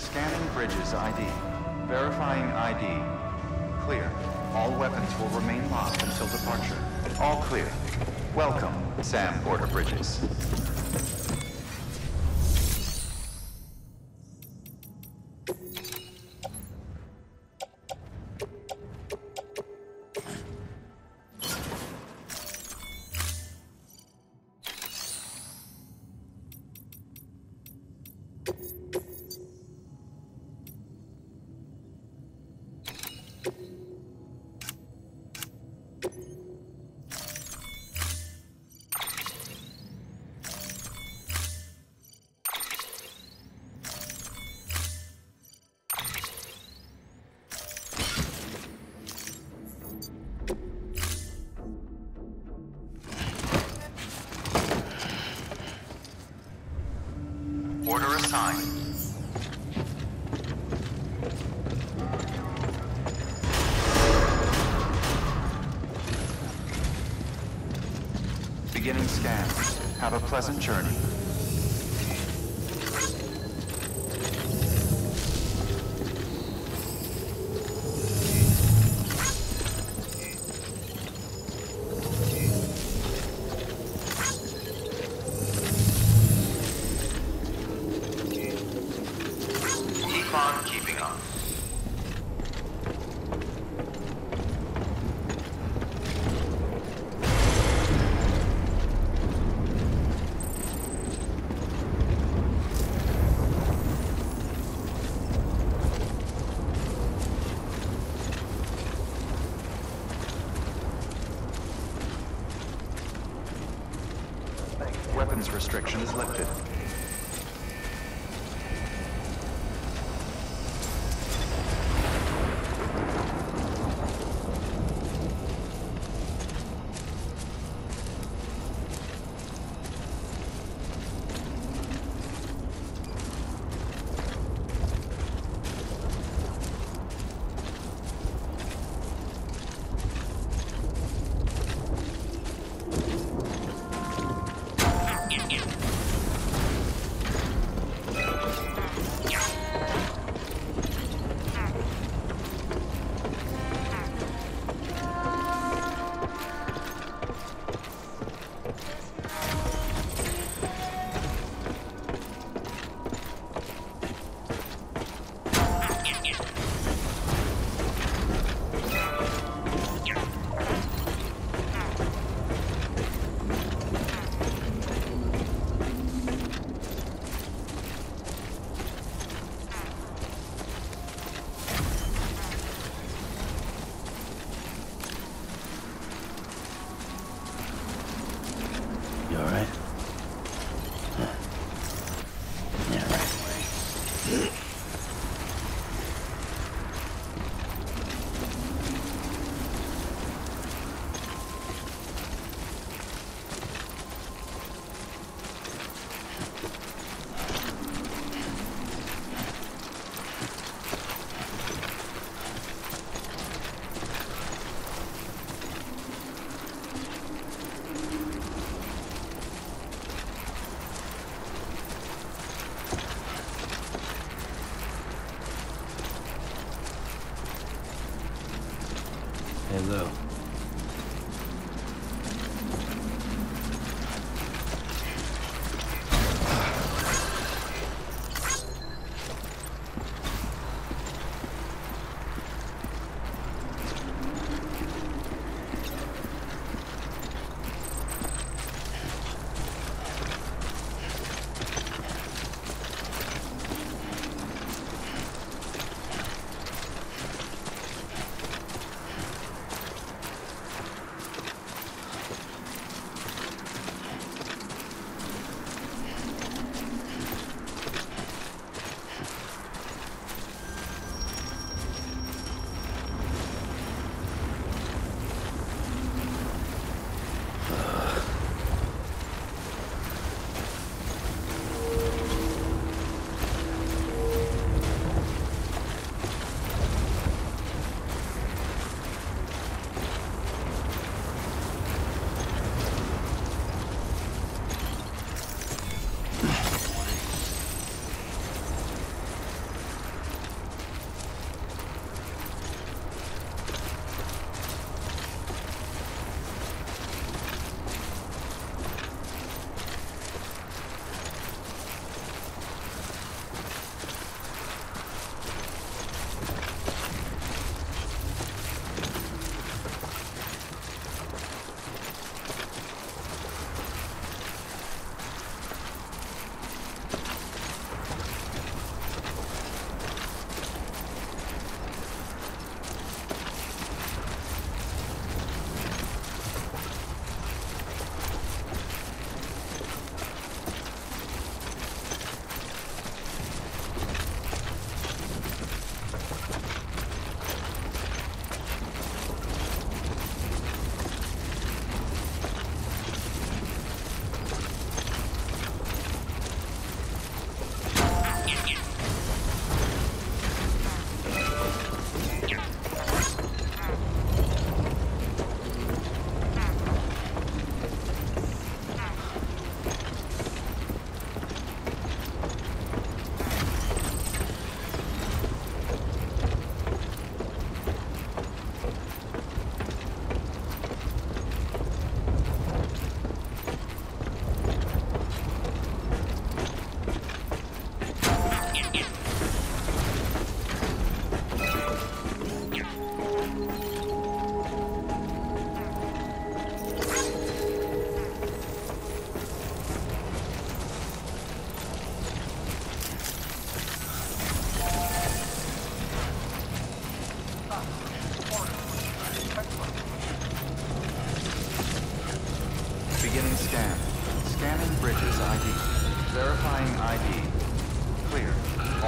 Scanning Bridges ID. Verifying ID. Clear. All weapons will remain locked until departure. All clear. Welcome, Sam Porter Bridges. Order assigned. Beginning scan. Have a pleasant journey. Keep on keeping on. Weapons restriction is lifted. You alright? Yeah, right. Hello.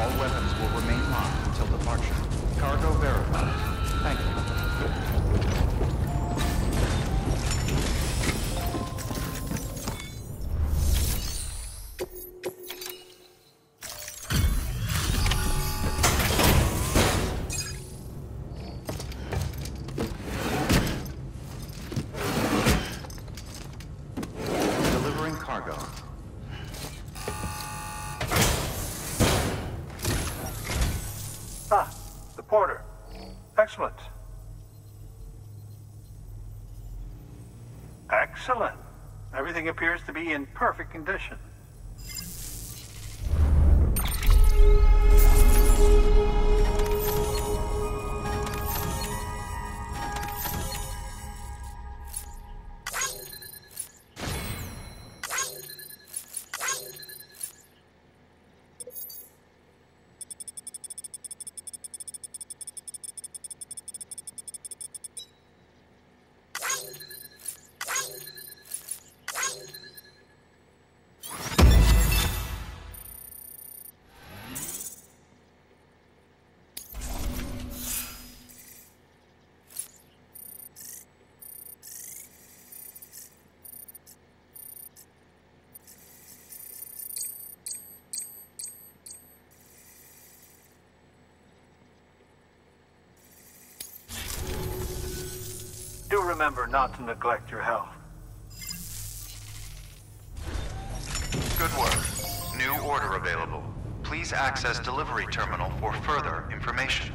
All weapons will remain locked until departure. Cargo verified. Thank you. Delivering cargo. Ah, the porter. Excellent. Excellent. Everything appears to be in perfect condition. Do remember not to neglect your health. Good work. New order available. Please access delivery terminal for further information.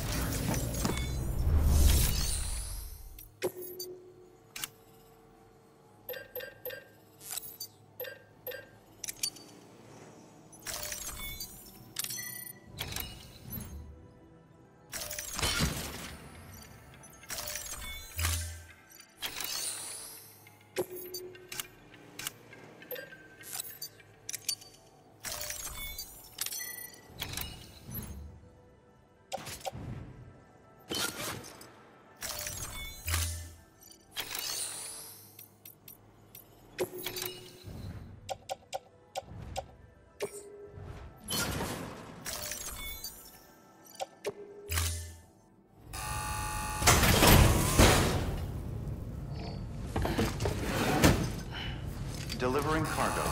Delivering cargo.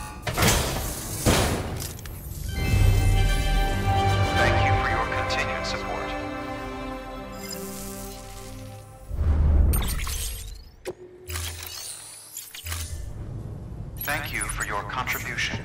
Thank you for your continued support. Thank you for your contribution.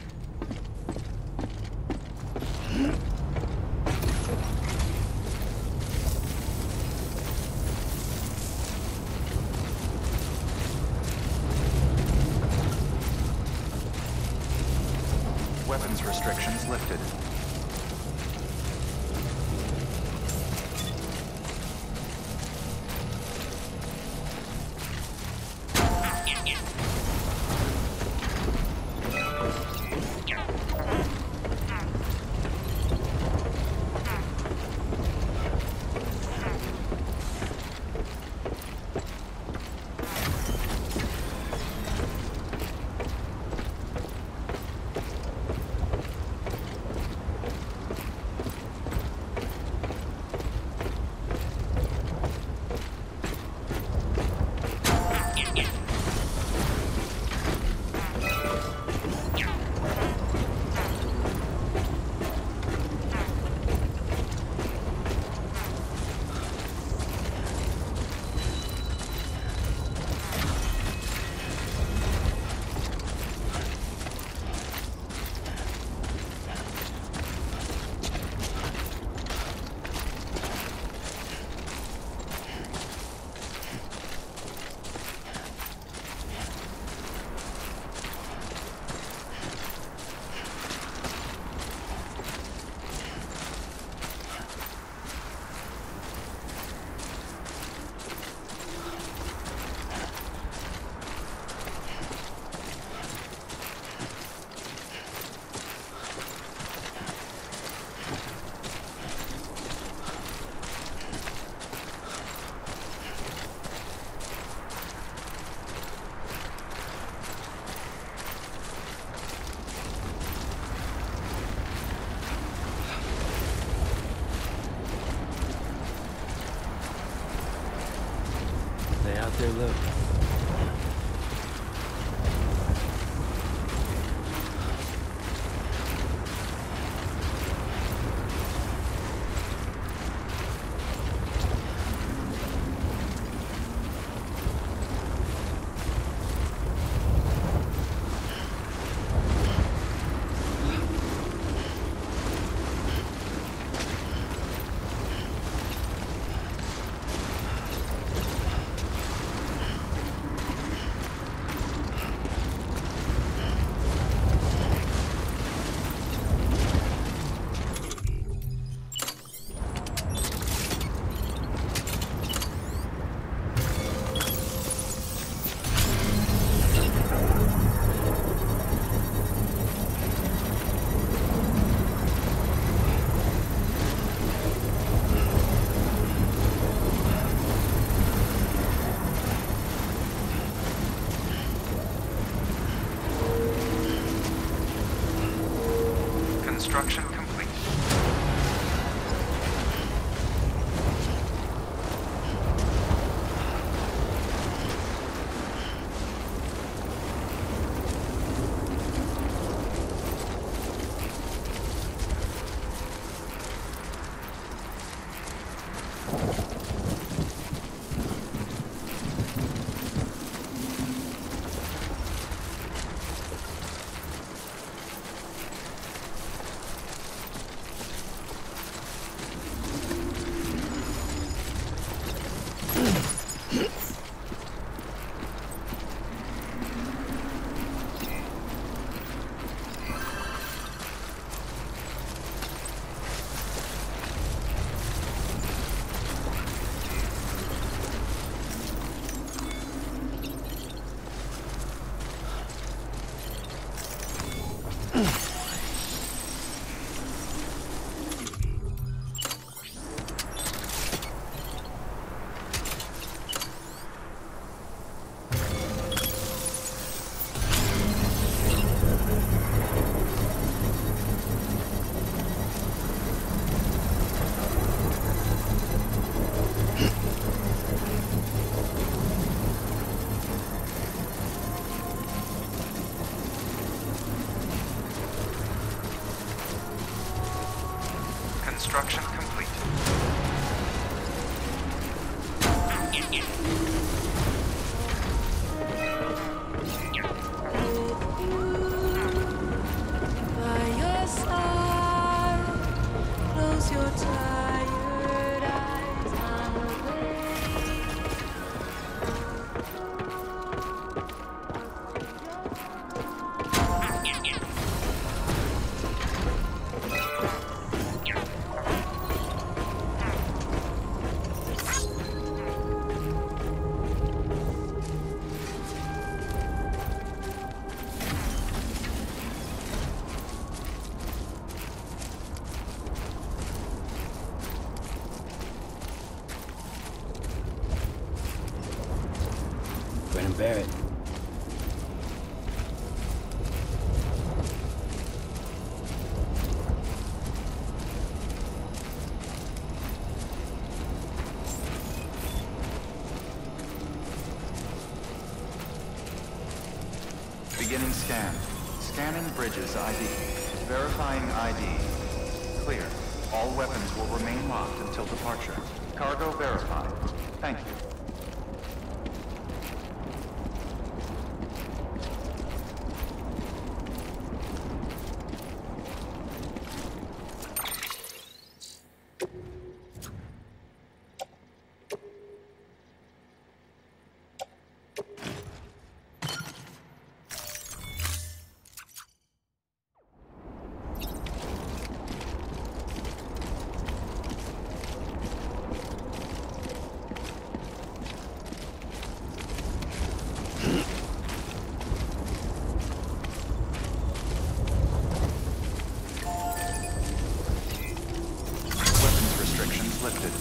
out there, Lou? Construction complete. Construction complete. By your side, close your tired eyes on the Brennan Barrett. Beginning scan. Scanning Bridges ID. Verifying ID. Clear. All weapons will remain locked until departure. Cargo verified. Thank you. Lifted.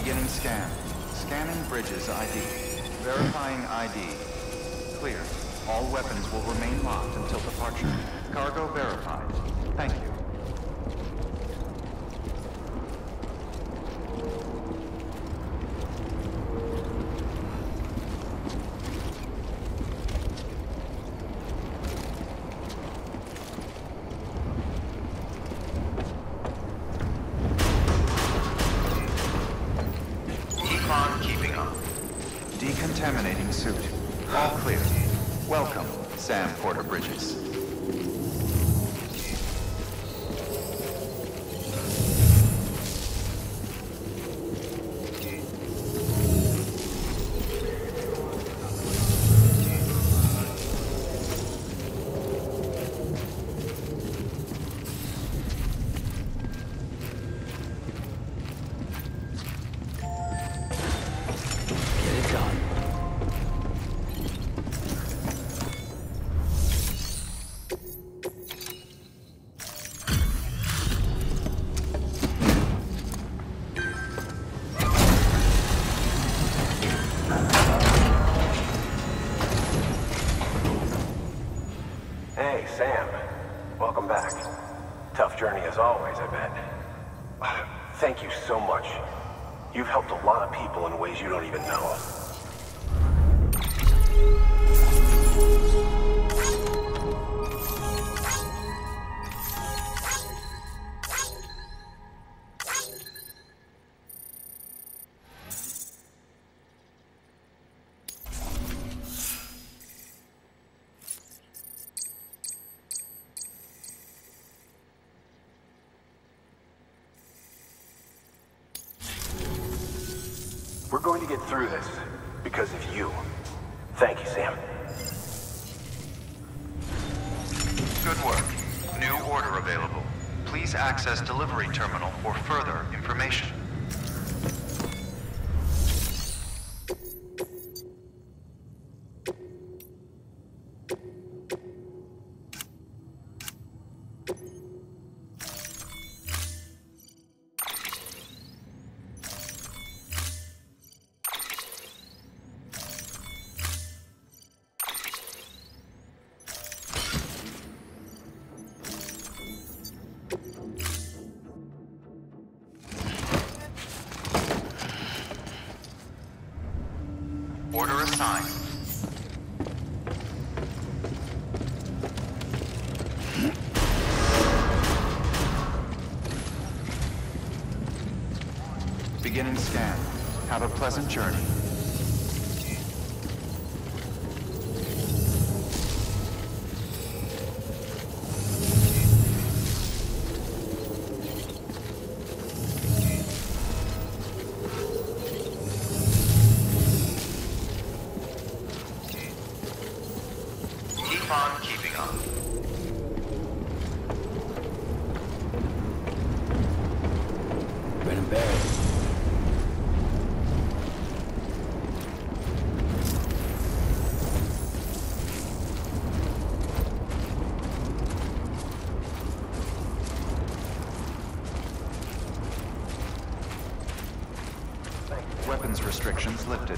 Beginning scan. Scanning bridges ID. Verifying ID. Clear. All weapons will remain locked until departure. Cargo verified. Thank you. Keeping up. Decontaminating suit. All clear. Welcome, Sam Porter Bridges. Hey, Sam. Welcome back. Tough journey as always, I bet. Thank you so much. You've helped a lot of people in ways you don't even know. We're going to get through this because of you. Thank you, Sam. Good work. New order available. Please access delivery terminal for further information. Order assigned. Beginning scan. Have a pleasant journey. Keep on keeping on. Brennan Barrett. Weapons restrictions lifted.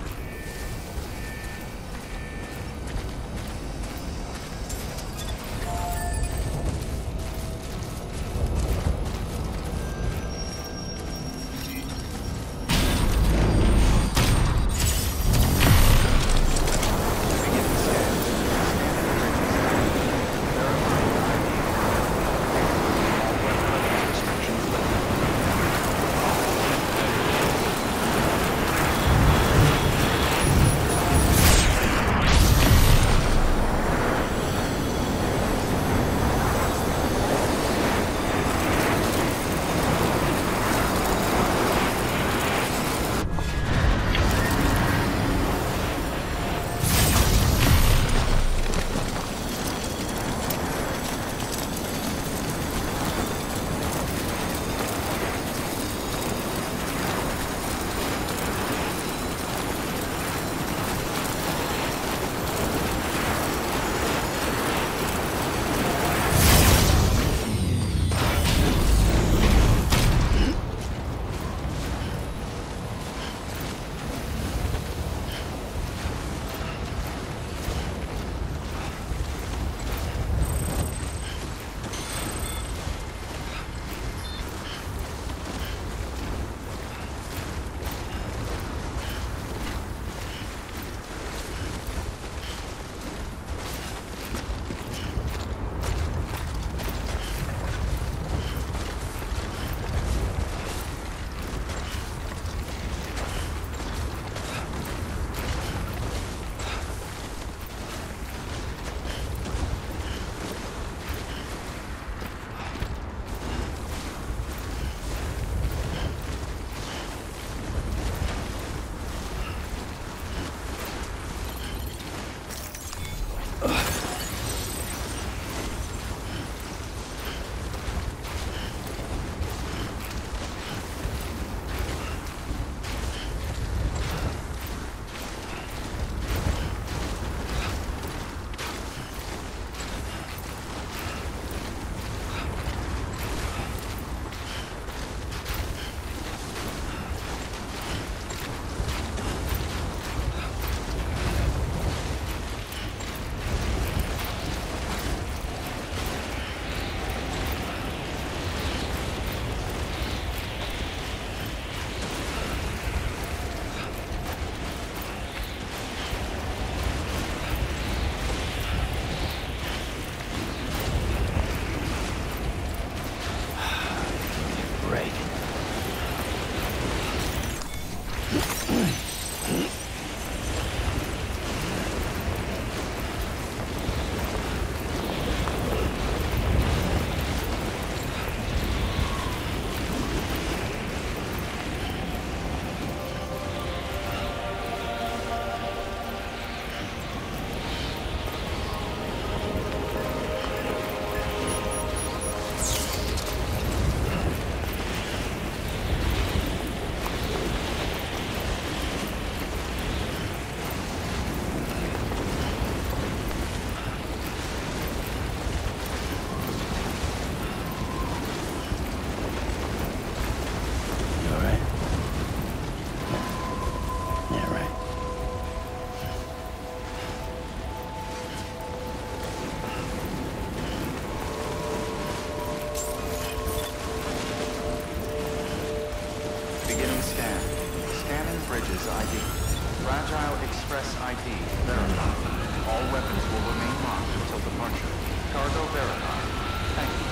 Bridges ID. Fragile Express ID verified. All weapons will remain locked until departure. Cargo verified. Thank you.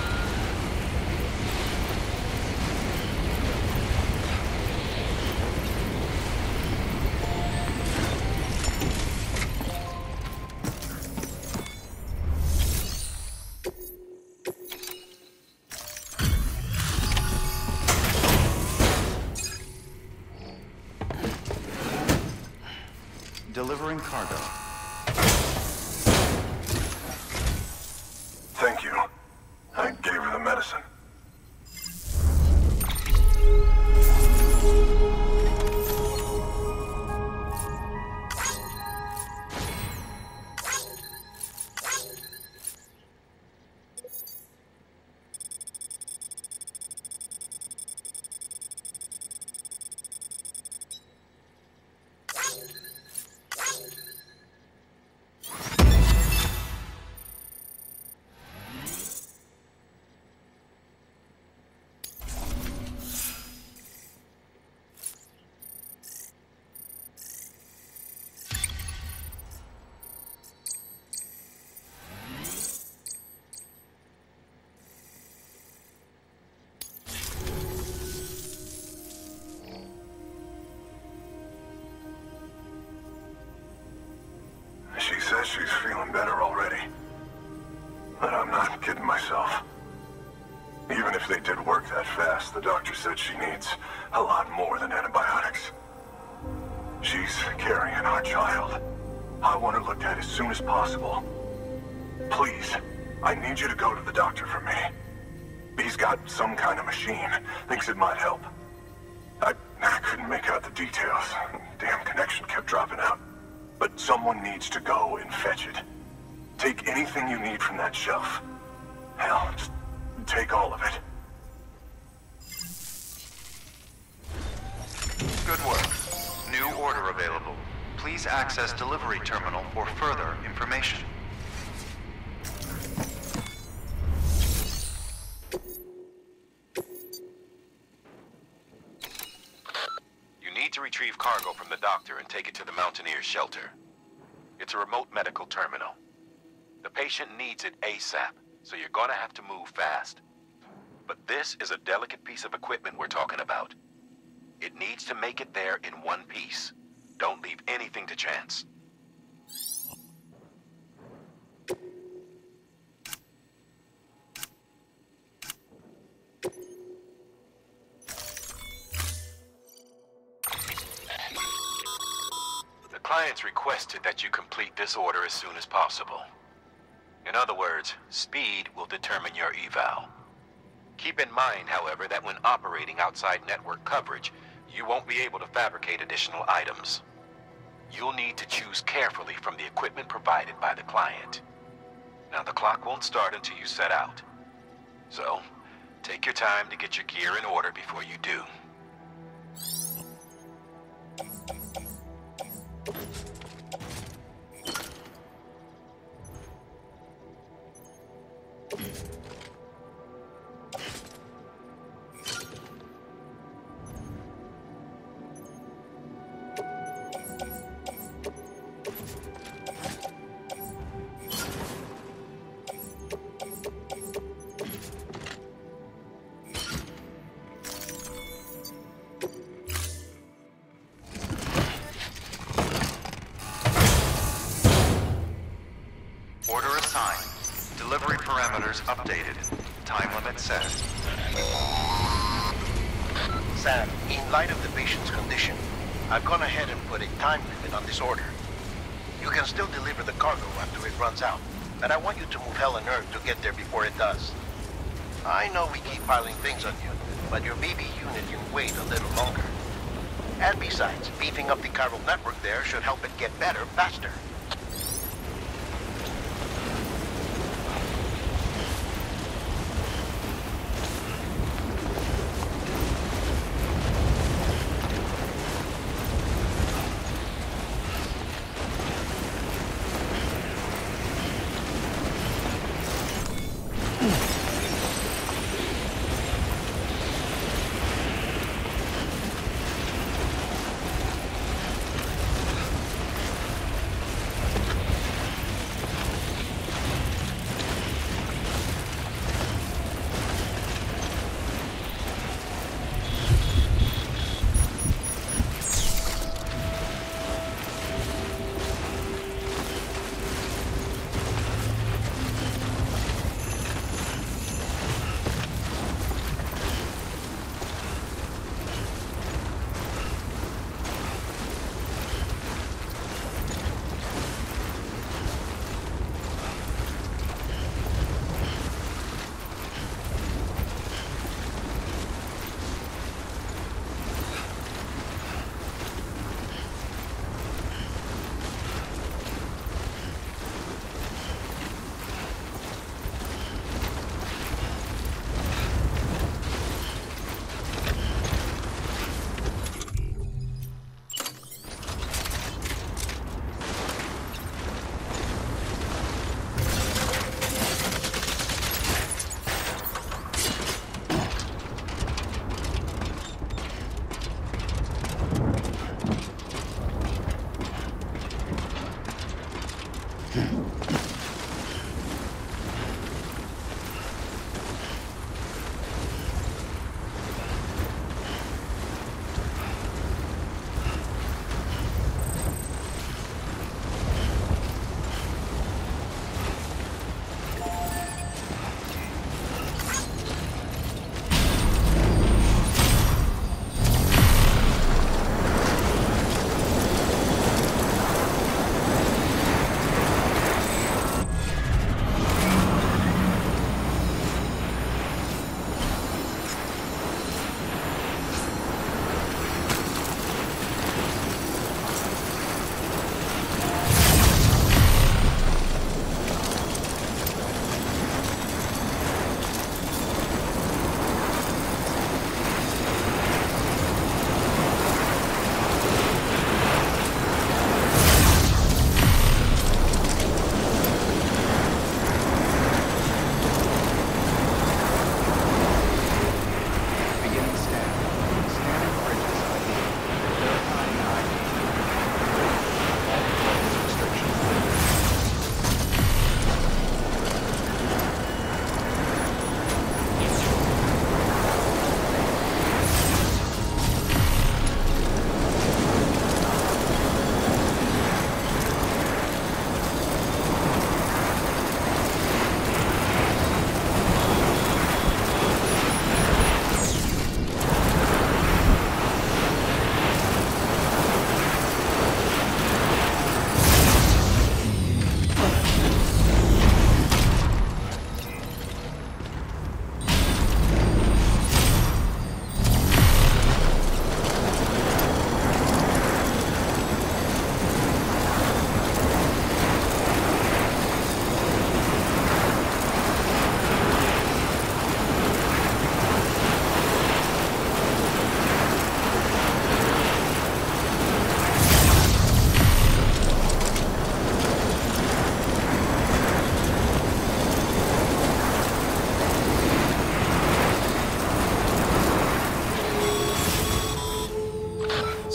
Delivering cargo. Thank you. I gave her the medicine. She says she's feeling better already. But I'm not kidding myself. Even if they did work that fast, the doctor said she needs a lot more than antibiotics. She's carrying our child. I want her looked at as soon as possible. Please, I need you to go to the doctor for me. He's got some kind of machine. Thinks it might help. I couldn't make out the details. Damn connection kept dropping out. But someone needs to go and fetch it. Take anything you need from that shelf. Hell, just take all of it. Good work. New order available. Please access delivery terminal for further information. You need to retrieve cargo from the doctor and take it to the Mountaineers shelter. It's a remote medical terminal. The patient needs it ASAP, so you're gonna have to move fast. But this is a delicate piece of equipment we're talking about. It needs to make it there in one piece. Don't leave anything to chance. The client's requested that you complete this order as soon as possible. In other words, speed will determine your eval. Keep in mind, however, that when operating outside network coverage, you won't be able to fabricate additional items. You'll need to choose carefully from the equipment provided by the client. Now, the clock won't start until you set out. So, take your time to get your gear in order before you do. Order assigned. Delivery parameters updated. Time limit set. Sam, in light of the patient's condition, I've gone ahead and put a time limit on this order. You can still deliver the cargo after it runs out, and I want you to move hell and earth to get there before it does. I know we keep piling things on you, but your BB unit can wait a little longer. And besides, beefing up the chiral network there should help it get better faster.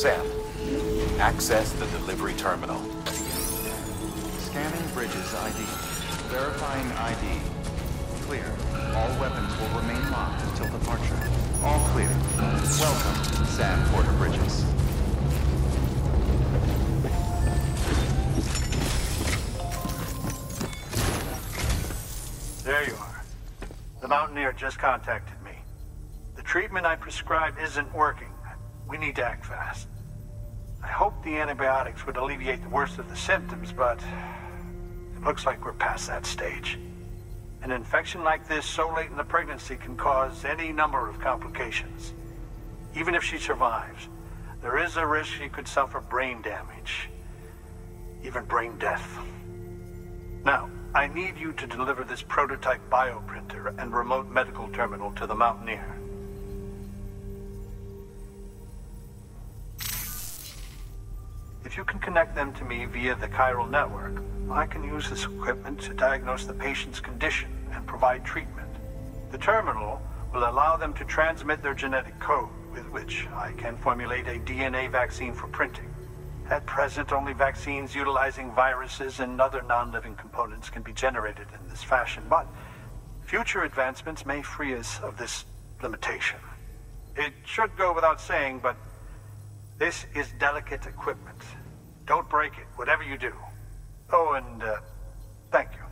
Sam, access the delivery terminal. Scanning Bridges ID. Verifying ID. Clear. All weapons will remain locked until departure. All clear. Welcome, Sam Porter Bridges. There you are. The Mountaineer just contacted me. The treatment I prescribed isn't working. We need to act fast. I hoped the antibiotics would alleviate the worst of the symptoms, but it looks like we're past that stage. An infection like this so late in the pregnancy can cause any number of complications. Even if she survives, there is a risk she could suffer brain damage, even brain death. Now, I need you to deliver this prototype bioprinter and remote medical terminal to the Mountaineer. If you can connect them to me via the chiral network, I can use this equipment to diagnose the patient's condition and provide treatment. The terminal will allow them to transmit their genetic code, with which I can formulate a DNA vaccine for printing. At present, only vaccines utilizing viruses and other non-living components can be generated in this fashion, but future advancements may free us of this limitation. It should go without saying, but this is delicate equipment. Don't break it, whatever you do. Oh, and thank you.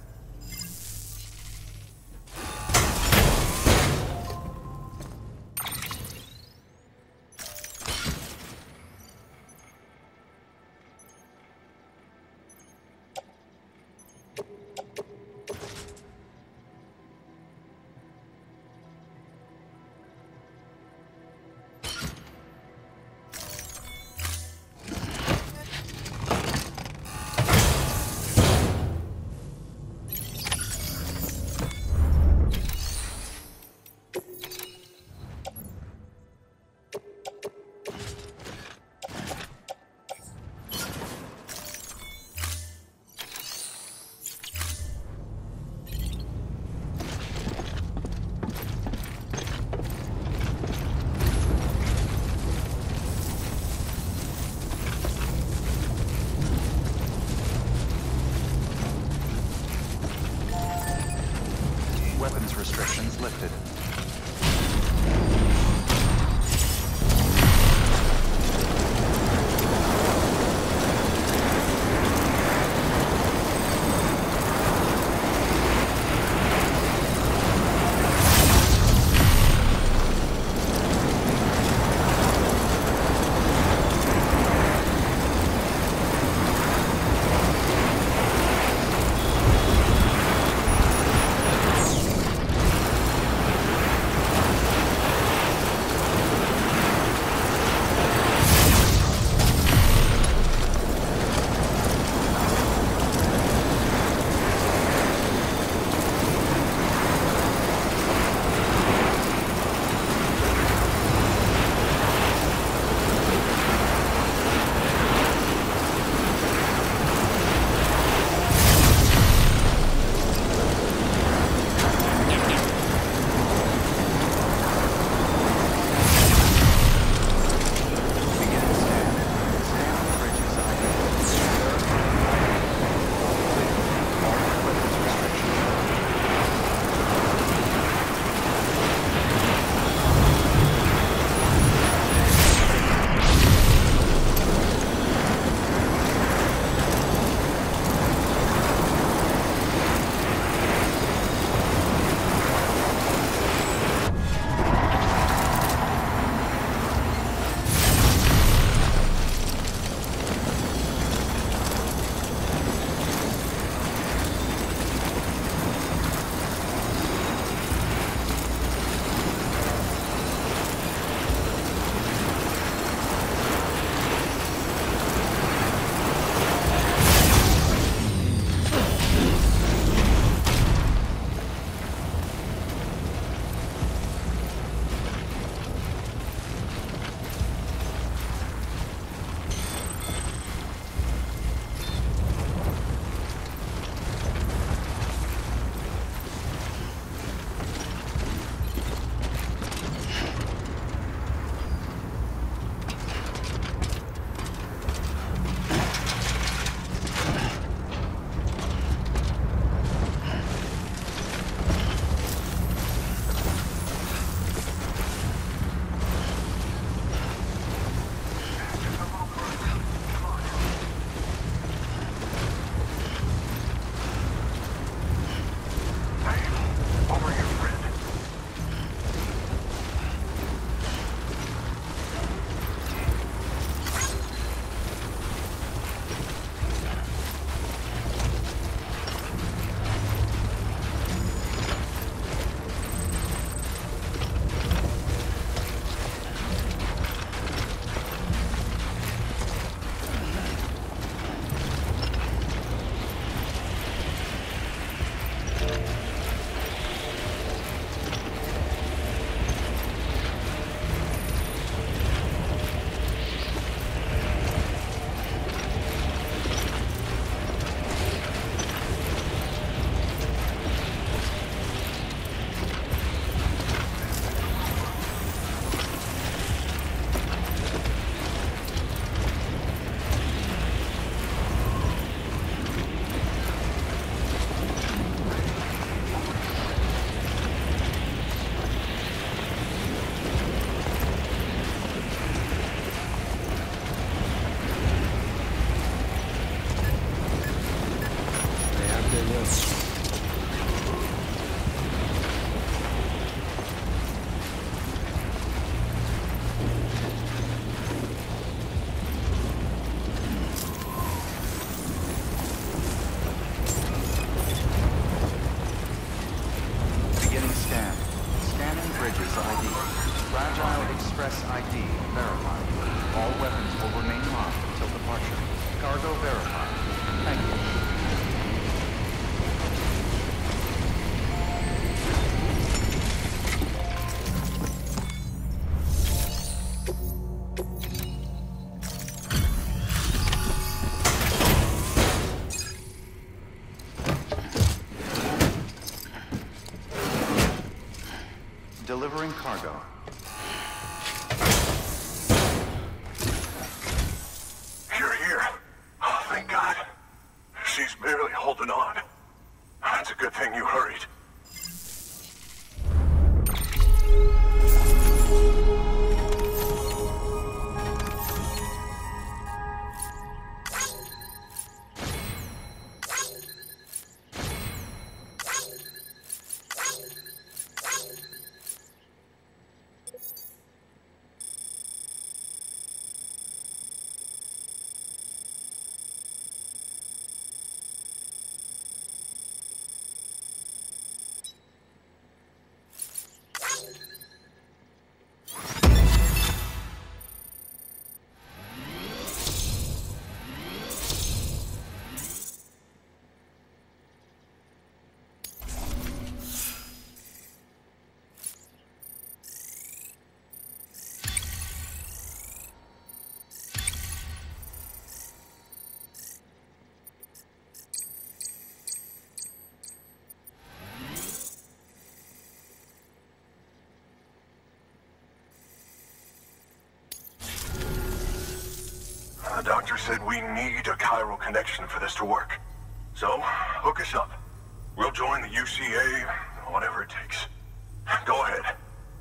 Fragile Express ID verified. All weapons will remain locked until departure. Cargo verified. Thank you. Delivering cargo. You're here. Oh, thank God. She's barely holding on. It's a good thing you hurried. The doctor said we need a chiral connection for this to work. So, hook us up. We'll join the UCA, whatever it takes. Go ahead.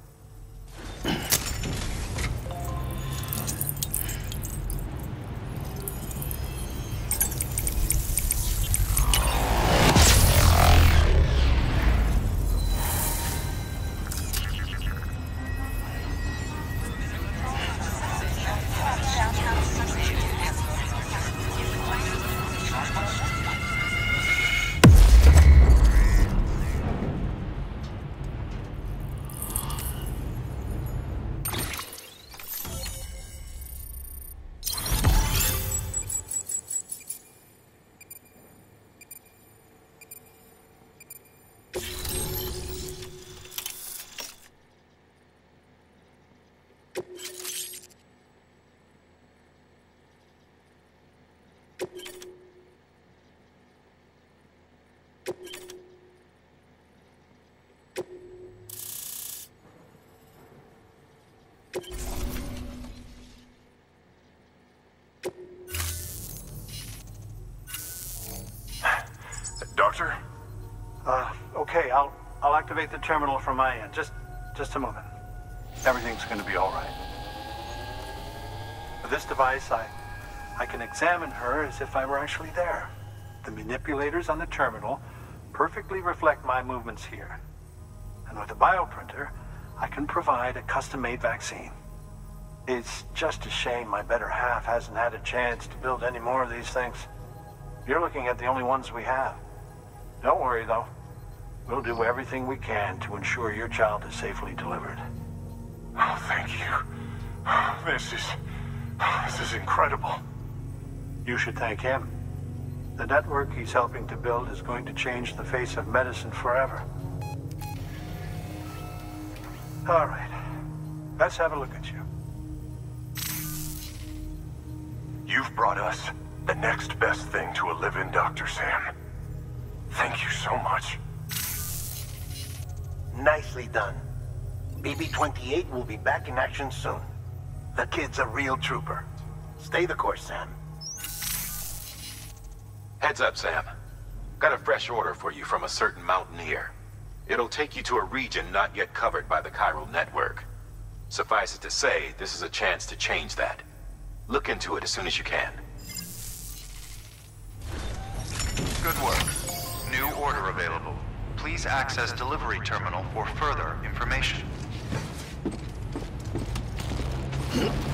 Doctor? Okay, I'll activate the terminal from my end. Just a moment. Everything's gonna be all right. With this device, I can examine her as if I were actually there. The manipulators on the terminal perfectly reflect my movements here. And with the bioprinter, I can provide a custom-made vaccine. It's just a shame my better half hasn't had a chance to build any more of these things. You're looking at the only ones we have. Don't worry, though. We'll do everything we can to ensure your child is safely delivered. Oh, thank you. This is incredible. You should thank him. The network he's helping to build is going to change the face of medicine forever. All right. Let's have a look at you. You've brought us the next best thing to a live-in, Dr. Sam. Thank you so much. Nicely done. BB-28 will be back in action soon. The kid's a real trooper. Stay the course, Sam. Heads up, Sam. Got a fresh order for you from a certain mountaineer. It'll take you to a region not yet covered by the chiral network. Suffice it to say, this is a chance to change that. Look into it as soon as you can. Good work. New order available. Please access delivery terminal for further information.